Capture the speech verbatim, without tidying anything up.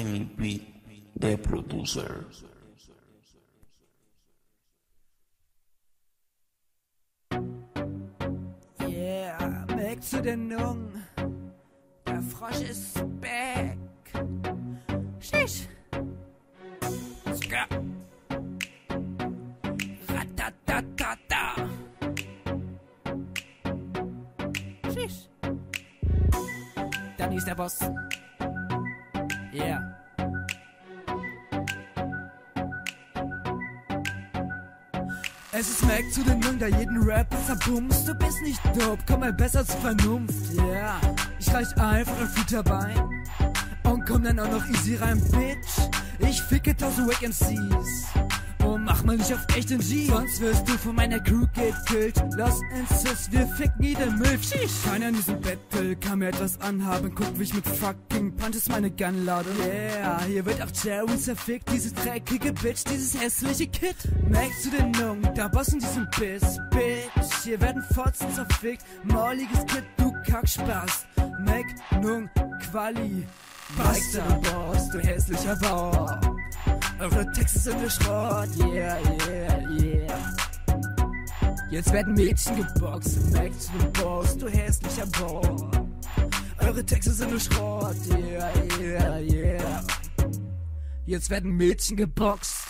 Kenny B, der Producer. Yeah, back zu den Jungen. Der Frosch ist back. Schisch. Ska. Ratatatata. Schisch. Danny ist der Boss. Yeah. Es ist Mac zu den Jungen, der jeden Rap besser bumst. Du bist nicht dope, komm mal besser zur Vernunft. Yeah. Ich reich einfach ein Feature Bein und komm dann auch noch easy rein, Bitch. Ich ficke tausend Wack M Cs und mach mal nicht auf echten G, sonst wirst du von meiner Crew gekillt. Lost Insist, wir ficken jeden Müll. Keiner in diesem Battle kann mir etwas anhaben. Guck, wie ich mit fucking Punches meine Gun lade. Yeah, hier wird auch Jerry zerfickt. Diese dreckige Bitch, dieses hässliche Kid. Mac zu den Jungen, der Boss in diesem Biss. Bitch, hier werden Fotzen zerfickt. Mauliges Kid, du Kackspaß. Mac, Nung, Quali. Basta, Boss, du hässlicher Bauer. Eure Texte sind nur Schrott, yeah, yeah, yeah. Jetzt werden Mädchen geboxt, Mac zu dem Boss, du hässlicher Bauer. Eure Texte sind nur Schrott, yeah, yeah, yeah. Jetzt werden Mädchen geboxt.